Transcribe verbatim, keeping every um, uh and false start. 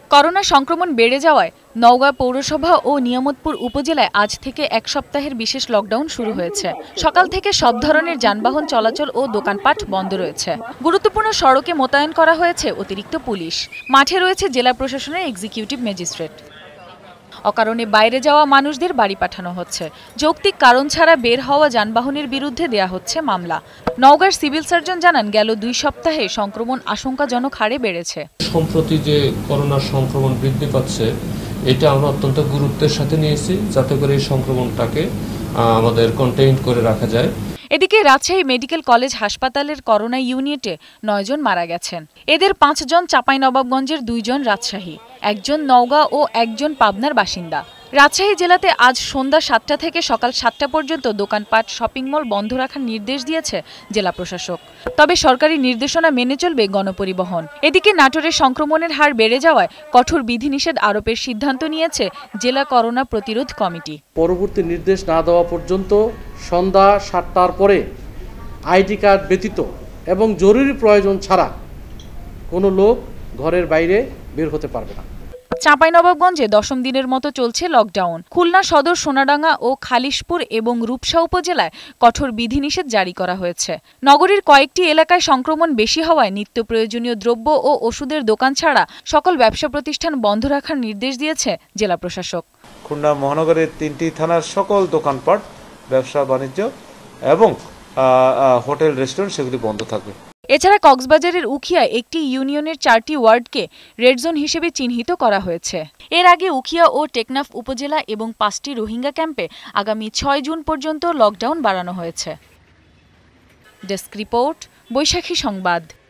Corona সংক্রমণ বেড়ে যাওয়ায় নওগাঁ পৌরসভা ও নিয়ামতপুর উপজেলায় আজ থেকে এক সপ্তাহের বিশেষ লকডাউন শুরু হয়েছে। সকাল থেকে সব ধরনের যানবাহন চলাচল ও দোকানপাট বন্ধ রয়েছে। গুরুত্বপূর্ণ সড়কে মোতায়েন করা হয়েছে অতিরিক্ত পুলিশ। মাঠে রয়েছে জেলা প্রশাসনের এক্সিকিউটিভ ম্যাজিস্ট্রেট। অকারণে বাইরে যাওয়া মানুষদের বাড়ি পাঠানো হচ্ছে। যৌক্তিক কারণ ছাড়া বের হওয়া যানবাহনের বিরুদ্ধে দেয়া হচ্ছে মামলা। নওগাঁর সিভিল সার্জন জানান, গেল দুই সপ্তাহে সংক্রমণ আশঙ্কাজনক হারে বেড়েছে। সম্প্রতি যে করোনার সংক্রমণ বৃদ্ধি পাচ্ছে, এটা আমরা অত্যন্ত গুরুত্বের সাথে নিয়েছি, যাতে করে এই সংক্রমণটাকে আমাদের কন্টেইন করে রাখা যায়। এদিকে রাজশাহী মেডিকেল কলেজ হাসপাতালের করোনা ইউনিটে নয় জন মারা গেছেন। এদের পাঁচজন চাঁপাইনবাবগঞ্জের, দুইজন রাজশাহী, একজন নওগাঁ ও একজন পাবনার বাসিন্দা। রাজশাহী জেলাতে আজ সন্ধ্যা সাতটা থেকে সকাল সাতটা পর্যন্ত দোকানপাট, শপিং মল বন্ধ রাখার নির্দেশ দিয়েছে জেলা প্রশাসক। তবে সরকারি নির্দেশনা মেনে চলবে গণপরিবহন। এদিকে নাটোরে সংক্রমণের হার বেড়ে যাওয়ায় কঠোর বিধিনিষেধ আরোপের সিদ্ধান্ত নিয়েছে জেলা করোনা প্রতিরোধ কমিটি। পরবর্তী নির্দেশ না দেওয়া পর্যন্ত সন্ধ্যা সাতটার পরে আইডি কার্ড ব্যতীত এবং জরুরি প্রয়োজন ছাড়া কোনো লোক ঘরের বাইরে বের হতে পারবে না। চাঁপাইনবাবগঞ্জে দশম দিনের মতো চলছে লকডাউন। খুলনা সদর, সোনাডাঙ্গা ও খালিশপুর এবং রূপসা উপজেলায় কঠোর বিধিনিষেধ জারি করা হয়েছে। নগরীর কয়েকটি এলাকায় সংক্রমণ বেশি হওয়ায় নিত্য প্রয়োজনীয় দ্রব্য ও ওষুধের দোকান ছাড়া সকল ব্যবসা প্রতিষ্ঠান বন্ধ রাখার নির্দেশ দিয়েছে জেলা প্রশাসক। খুলনা মহানগরের তিনটি থানার সকল দোকানপাট, ব্যবসা বাণিজ্য এবং হোটেল, রেস্টুরেন্ট সেগুলি বন্ধ থাকবে। এছাড়া কক্সবাজারের উখিয়া একটি ইউনিয়নের চারটি ওয়ার্ডকে রেড জোন হিসেবে চিহ্নিত করা হয়েছে। এর আগে উখিয়া ও টেকনাফ উপজেলা এবং পাঁচটি রোহিঙ্গা ক্যাম্পে আগামী ছয় জুন পর্যন্ত লকডাউন বাড়ানো হয়েছে। ডেস্ক রিপোর্ট, বৈশাখী সংবাদ।